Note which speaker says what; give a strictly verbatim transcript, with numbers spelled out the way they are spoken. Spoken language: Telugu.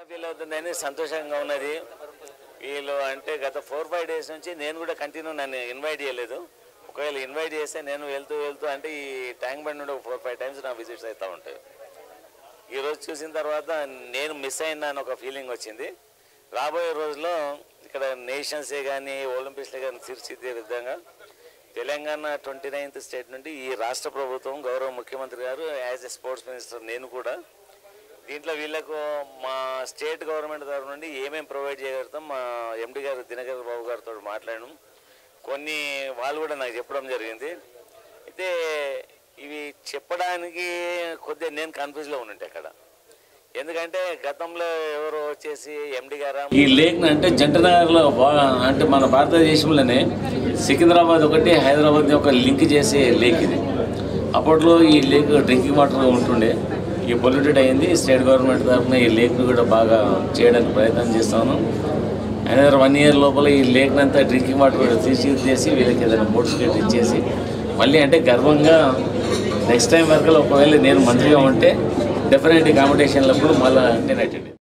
Speaker 1: ఫీల్ అవుతుందని సంతోషంగా ఉన్నది. వీళ్ళు అంటే గత ఫోర్ ఫైవ్ డేస్ నుంచి నేను కూడా కంటిన్యూ నన్ను ఇన్వైట్ చేయలేదు. ఒకవేళ ఇన్వైట్ చేస్తే నేను వెళ్తూ వెళ్తూ అంటే ఈ ట్యాంక్ బండ్ నుండి ఒక ఫోర్ ఫైవ్ టైమ్స్ నా విజిట్స్ అవుతూ ఉంటాయి. ఈరోజు చూసిన తర్వాత నేను మిస్ అయినా అని ఒక ఫీలింగ్ వచ్చింది. రాబోయే రోజుల్లో ఇక్కడ నేషన్సే కానీ ఒలింపిక్స్లే కానీ తీర్చిదిద్దే విధంగా తెలంగాణ ట్వంటీ నైన్త్ స్టేట్ నుండి ఈ రాష్ట్ర ప్రభుత్వం గౌరవ ముఖ్యమంత్రి గారు యాజ్ ఎ స్పోర్ట్స్ మినిస్టర్ నేను కూడా దీంట్లో వీళ్ళకు మా స్టేట్ గవర్నమెంట్ తరఫు నుండి ఏమేమి ప్రొవైడ్ చేయగలుగుతాం మా ఎండి గారు దినకర్ బాబు గారితో మాట్లాడడం కొన్ని వాళ్ళు కూడా నాకు చెప్పడం జరిగింది. అయితే ఇవి చెప్పడానికి కొద్దిగా నేను కన్ఫ్యూజ్లో ఉన్నట్టు అక్కడ, ఎందుకంటే గతంలో ఎవరు వచ్చేసి ఎండి గారు ఈ లేక్ అంటే జంటనగర్లో అంటే మన భారతదేశంలోనే సికింద్రాబాద్ ఒకటి హైదరాబాద్ ఒక లింక్ చేసే లేక్ ఇది. అప్పట్లో ఈ లేక్ డ్రింకింగ్ వాటర్ ఉంటుండే, ఈ పొల్యూటెడ్ అయింది. స్టేట్ గవర్నమెంట్ తరఫున ఈ లేక్ను కూడా బాగా చేయడానికి ప్రయత్నం చేస్తాను. అనదర్ వన్ ఇయర్ లోపల ఈ లేక్ని అంతా డ్రింకింగ్ వాటర్ కూడా తీసేసి వీళ్ళకి ఏదైనా బోట్స్కెట్ ఇచ్చేసి మళ్ళీ అంటే గర్వంగా నెక్స్ట్ టైం వరకు ఒకవేళ నేను మంత్రిగా ఉంటే డెఫినెట్ కాంపిటీషన్లప్పుడు మళ్ళీ అంటే